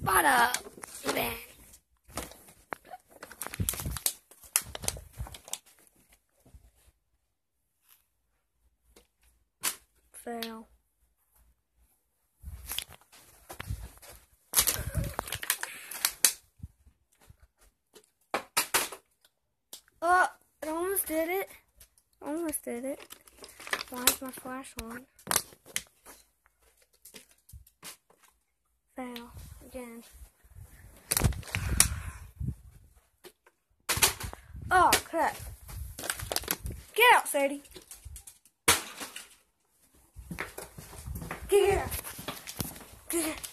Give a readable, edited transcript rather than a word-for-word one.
Bada bang. Fail. Oh, it almost did it. Almost did it. Why is my flash on? Fail. Again. Oh, crap. Get out, Sadie. Get out. Get out.